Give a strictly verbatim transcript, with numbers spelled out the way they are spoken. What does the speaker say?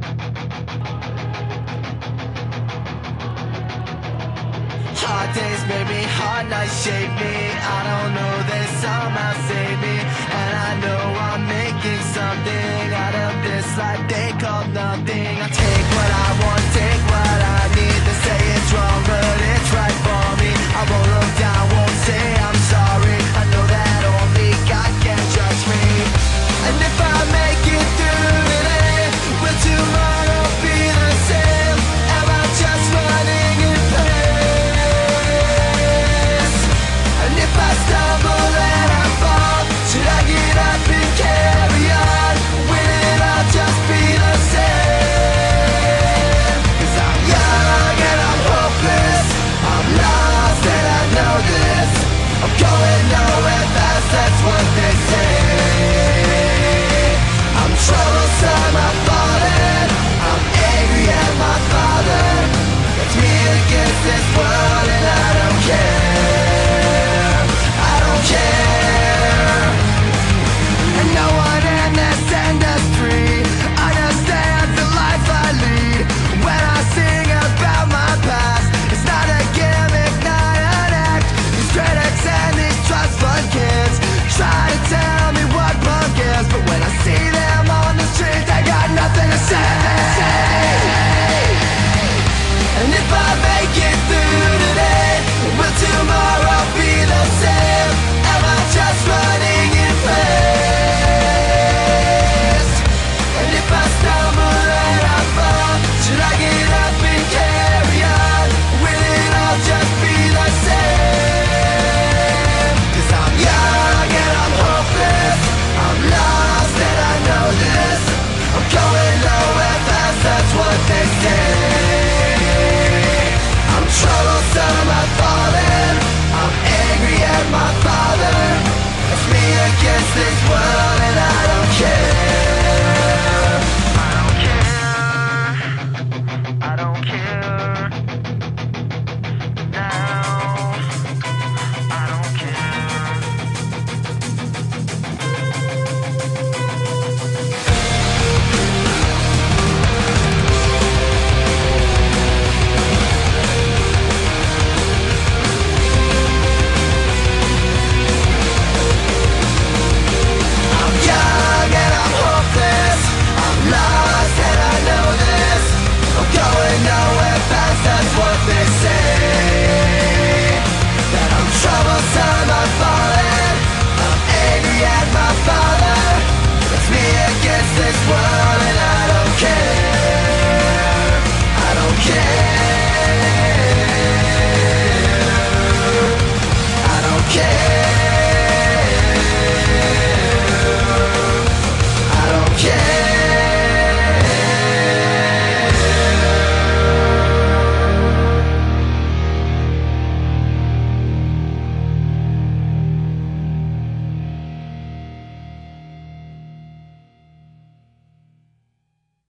Hard days made me, hard nights shape me. I don't know, they somehow save me. And I know I'm making something out of this life they call nothing. I take what I want, take what I need. They say it's wrong, but it's right for me. I won't look down, won't say I'm sorry. I know that only God can judge me. And if I make it through today, will tomorrow be the same? Am I just running in place? And if I stumble and I fall, should I get up and carry on? Will it all just be the same? 'Cause I'm young and I'm hopeless, I'm lost and I know this. I'm going nowhere fast, that's what they say. I'm troublesome, I'm falling, I'm angry at my father. It's me against this world and I don't care, I don't care. And no one in this industry understands the life I lead. When I sing about my past, it's not a gimmick, not an act. These critics and these trust fund kids try to tell me what punk is, but when I see them on the street, they got nothing to say. And if I make it through today, will tomorrow be the same? Am I just running in place? And if I stumble and I fall, should I get up and carry on? Will it all just be the same? 'Cause I'm young and I'm hopeless, I'm lost and I know this. I'm going nowhere fast, that's what they say. I'm troublesome, I'm falling, I'm angry at my father. It's me against this world.